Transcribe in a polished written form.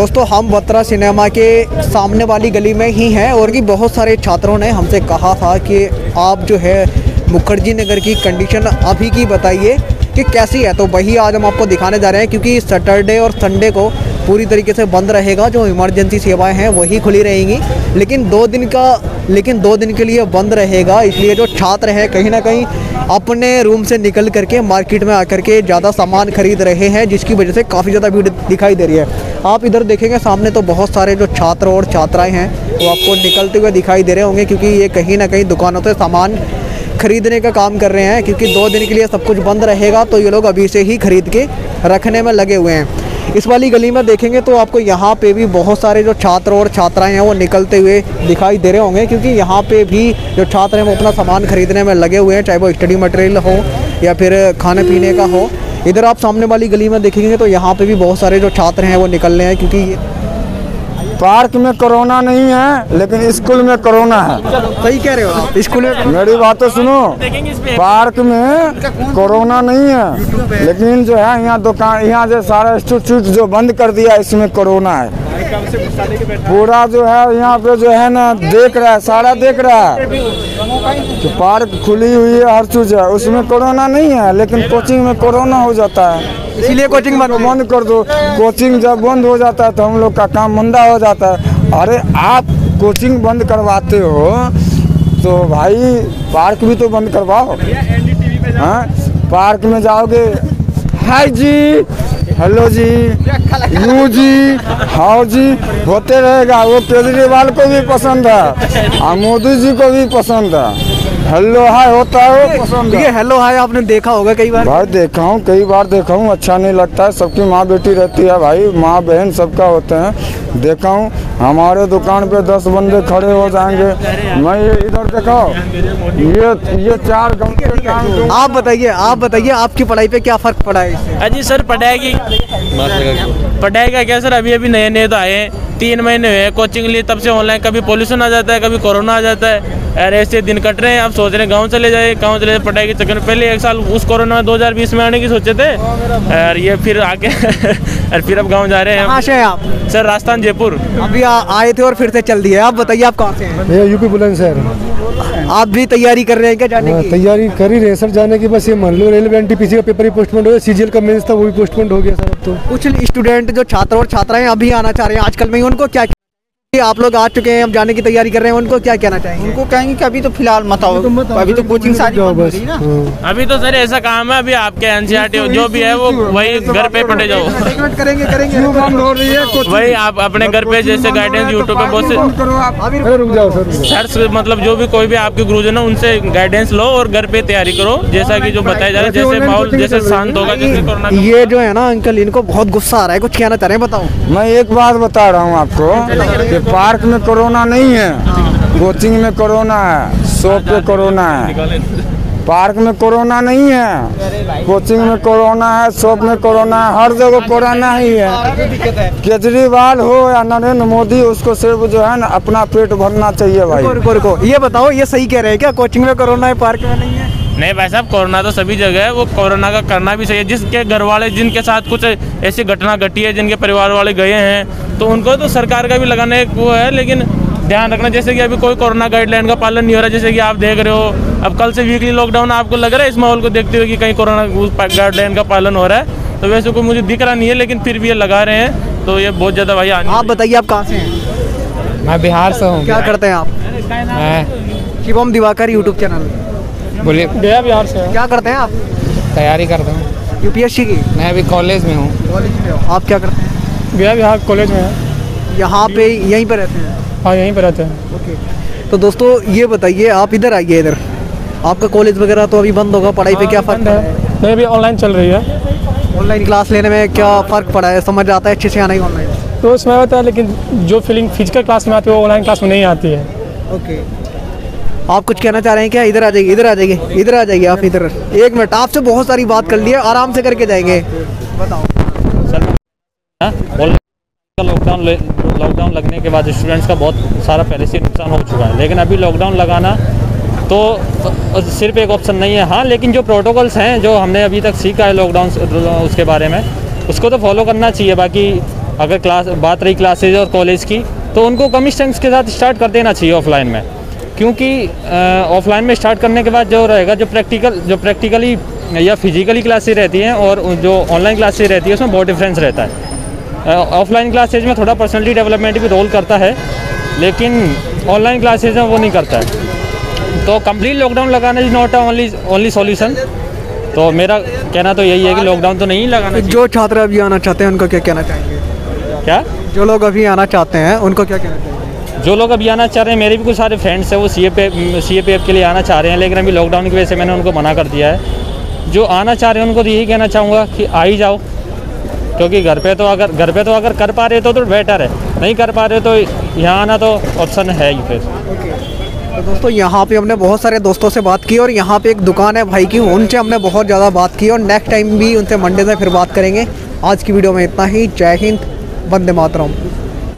दोस्तों हम बत्रा सिनेमा के सामने वाली गली में ही हैं और कि बहुत सारे छात्रों ने हमसे कहा था कि आप जो है मुखर्जी नगर की कंडीशन अभी की बताइए कि कैसी है। तो वही आज हम आपको दिखाने जा रहे हैं, क्योंकि सैटरडे और संडे को पूरी तरीके से बंद रहेगा। जो इमरजेंसी सेवाएं हैं वही खुली रहेंगी, लेकिन 2 दिन के लिए बंद रहेगा। इसलिए जो छात्र हैं कहीं ना कहीं अपने रूम से निकल करके मार्केट में आकर के ज़्यादा सामान खरीद रहे हैं, जिसकी वजह से काफ़ी ज़्यादा भीड़ दिखाई दे रही है। आप इधर देखेंगे सामने तो बहुत सारे जो छात्र और छात्राएँ हैं वो आपको निकलते हुए दिखाई दे रहे होंगे, क्योंकि ये कहीं ना कहीं दुकानों से सामान खरीदने का काम कर रहे हैं। क्योंकि 2 दिन के लिए सब कुछ बंद रहेगा तो ये लोग अभी से ही खरीद के रखने में लगे हुए हैं। इस वाली गली में देखेंगे तो आपको यहाँ पे भी बहुत सारे जो छात्र और छात्राएं हैं वो निकलते हुए दिखाई दे रहे होंगे, क्योंकि यहाँ पे भी जो छात्र हैं वो अपना सामान खरीदने में लगे हुए हैं, चाहे वो स्टडी मटेरियल हो या फिर खाने पीने का हो। इधर आप सामने वाली गली में देखेंगे तो यहाँ पे भी बहुत सारे जो छात्र हैं वो निकल रहे हैं, क्योंकि पार्क में कोरोना नहीं है लेकिन स्कूल में कोरोना है। सही कह रहे हो आप। स्कूल में मेरी बात तो सुनो, पार्क में कोरोना नहीं है लेकिन जो है यहाँ दुकान, यहाँ जो सारा इंस्टीट्यूट जो बंद कर दिया इसमें कोरोना है। पूरा जो है यहाँ पे जो है ना देख रहा है, सारा देख रहा है कि पार्क खुली हुई है, हर चीज है, उसमें कोरोना नहीं है लेकिन कोचिंग में कोरोना हो जाता है। इसीलिए कोचिंग बंद कर दो। कोचिंग जब बंद हो जाता है तो हम लोग का काम मंदा हो जाता है। अरे आप कोचिंग बंद करवाते हो तो भाई पार्क भी तो बंद करवाओ। हाँ, पार्क में जाओगे, हाय जी, हेलो जी, यू जी, हाउ जी होते रहेगा। वो केजरीवाल को भी पसंद है और मोदी जी को भी पसंद है। हेलो हाय होता है वो पसंद है। ये हेलो हाय आपने देखा होगा कई बार। भाई देखा हूँ, कई बार देखा हूँ, अच्छा नहीं लगता है। सबकी माँ बेटी रहती है भाई, माँ बहन सबका होते हैं। देखा हूँ हमारे दुकान पे 10 बंदे खड़े हो जाएंगे। मैं ये इधर देखा, ये 4 घंटे। आप बताइए आपकी पढ़ाई पे क्या फर्क पड़ा है इससे? अजी सर पढ़ाई का क्या सर, अभी नए तो आए हैं, 3 महीने हुए हैं कोचिंग लिए, तब से ऑनलाइन कभी पोल्यूशन आ जाता है, कभी कोरोना आ जाता है। अरे ऐसे दिन कट रहे हैं। अब सोच रहे हैं गांव चले जाए पढ़ाई के चक्कर में। पहले 1 साल उस कोरोना में 2020 में आने की सोचे थे और ये फिर आके और फिर अब गांव जा रहे हैं। कहाँ से हैं आप? सर राजस्थान जयपुर। अभी आए थे और फिर से चल दिए। आप बताइए आप कहाँ से हैं? ये यूपी बुलंदशहर। आप भी तैयारी कर रहे हैं क्या जाने की? तैयारी कर ही रहे सर जाने की। बस ये मान लो रेलवे एनटीपीसी का पेपर ही पोस्टपोन हो गया, सीजीएल का मेंस था वो भी पोस्टपोन हो गया सर। अब तो कुछ स्टूडेंट जो छात्र और छात्राएं अभी आना चाह रहे हैं आजकल में, उनको क्या आप लोग आ चुके हैं, अब जाने की तैयारी कर रहे हैं, उनको क्या कहना चाहेंगे? उनको कहेंगे कि अभी तो फिलहाल मत आओ, अभी तो कोचिंग सारी बंद हो रही ना। अभी तो सर ऐसा काम है, अभी आपके एनसीईआरटी जो भी है वो वही घर पे पढ़े जाओ। करेंगे वही आप अपने घर पे जैसे गाइडेंस यूट्यूब पे बहुत से सर मतलब जो भी कोई भी आपके गुरुजन है उनसे गाइडेंस लो और घर पे तैयारी करो, जैसा कि जो बताया जा रहा है, जैसे माहौल जैसे शांत होगा जैसे कोरोना। ये जो है ना अंकल, इनको बहुत गुस्सा आ रहा है, कुछ कहना चाह रहे हैं, बताओ। मैं एक बात बता रहा हूँ आपको, पार्क में कोरोना नहीं है, कोचिंग में कोरोना है, शॉप पे कोरोना है। पार्क में कोरोना नहीं है, कोचिंग में कोरोना है, शॉप में कोरोना है, हर जगह कोरोना ही है। केजरीवाल हो या नरेंद्र मोदी, उसको सिर्फ जो है ना अपना पेट भरना चाहिए भाई। रुको, ये बताओ, ये सही कह रहे हैं क्या? कोचिंग में कोरोना है, पार्क में नहीं है? नहीं भाई साहब, कोरोना तो सभी जगह है, वो कोरोना का करना भी सही है। जिसके घर वाले जिनके साथ कुछ ऐसी घटना घटी है, जिनके परिवार वाले गए हैं, तो उनको तो सरकार का भी लगाना एक वो है, लेकिन ध्यान रखना जैसे कि अभी कोई कोरोना गाइडलाइन का पालन नहीं हो रहा, जैसे कि आप देख रहे हो अब कल से वीकली लॉकडाउन। आपको लग रहा है इस माहौल को देखते हुए कि कहीं कोरोना गाइडलाइन का पालन हो रहा है? तो वैसे कोई मुझे दिख रहा नहीं है, लेकिन फिर भी ये लगा रहे हैं, तो ये बहुत ज़्यादा भाई। आप बताइए आप कहाँ से हैं? मैं बिहार से हूँ। क्या करते हैं आप? Shivam Diwakar YouTube channel. बोलिए। गया बिहार से। क्या करते हैं आप? तैयारी करता हूँ यूपीएससी की। मैं अभी कॉलेज में हूँ। कॉलेज में हो? आप क्या करते हैं? गया बिहार कॉलेज में है। यहाँ पे यहीं पे रहते हैं? हाँ यहीं पे रहते हैं। ओके, तो दोस्तों ये बताइए, आप इधर आइए। इधर आपका कॉलेज वगैरह तो अभी बंद होगा, पढ़ाई पे क्या फ़र्क है? नहीं, अभी ऑनलाइन चल रही है। ऑनलाइन क्लास लेने में क्या फ़र्क पड़ा है? समझ आता है अच्छे से आना ही ऑनलाइन? तो उसमें होता है, लेकिन जो फीलिंग फिजिकल क्लास में आती है वो ऑनलाइन क्लास में नहीं आती है। ओके, आप कुछ कहना चाह रहे हैं क्या? इधर आ जाइए आप इधर। 1 मिनट, आपसे बहुत सारी बात कर ली है, आराम से करके जाएंगे। बताओ सर। लॉकडाउन लगने के बाद स्टूडेंट्स का बहुत सारा पहले से नुकसान हो चुका है, लेकिन अभी लॉकडाउन लगाना तो सिर्फ एक ऑप्शन नहीं है। हाँ, लेकिन जो प्रोटोकॉल्स हैं जो हमने अभी तक सीखा है लॉकडाउन उसके बारे में, उसको तो फॉलो करना चाहिए। बाकी अगर बात रही क्लासेज और कॉलेज की, तो उनको कम स्ट्रेंथ के साथ स्टार्ट कर देना चाहिए ऑफलाइन में, क्योंकि ऑफलाइन में स्टार्ट करने के बाद जो रहेगा, जो प्रैक्टिकली या फिजिकली क्लासेज रहती हैं और जो ऑनलाइन क्लासेज रहती है उसमें बहुत डिफरेंस रहता है। ऑफलाइन क्लासेज में थोड़ा पर्सनैलिटी डेवलपमेंट भी रोल करता है, लेकिन ऑनलाइन क्लासेज में वो नहीं करता है। तो कंप्लीट लॉकडाउन लगाना इज नॉट ओनली सॉल्यूशन। तो मेरा कहना तो यही है कि लॉकडाउन तो नहीं लगाना चाहिए। जो छात्र अभी आना चाहते हैं उनको क्या कहना चाहेंगे? क्या जो लोग अभी आना चाहते हैं उनको क्या कहना चाहेंगे? जो लोग अभी आना चाह रहे हैं, मेरे भी कुछ सारे फ्रेंड्स हैं वो CAPF के लिए आना चाह रहे हैं, लेकिन अभी लॉकडाउन की वजह से मैंने उनको मना कर दिया है। जो आना चाह रहे हैं उनको तो यही कहना चाहूँगा कि आ ही जाओ, क्योंकि घर पे तो अगर कर पा रहे तो बेटर है, नहीं कर पा रहे तो यहाँ आना तो ऑप्शन है ही फिर। तो दोस्तों यहाँ पे हमने बहुत सारे दोस्तों से बात की और यहाँ पे एक दुकान है भाई की, उनसे हमने बहुत ज़्यादा बात की और नेक्स्ट टाइम भी उनसे मंडे से फिर बात करेंगे। आज की वीडियो में इतना ही। जय हिंद, वंदे मातरम।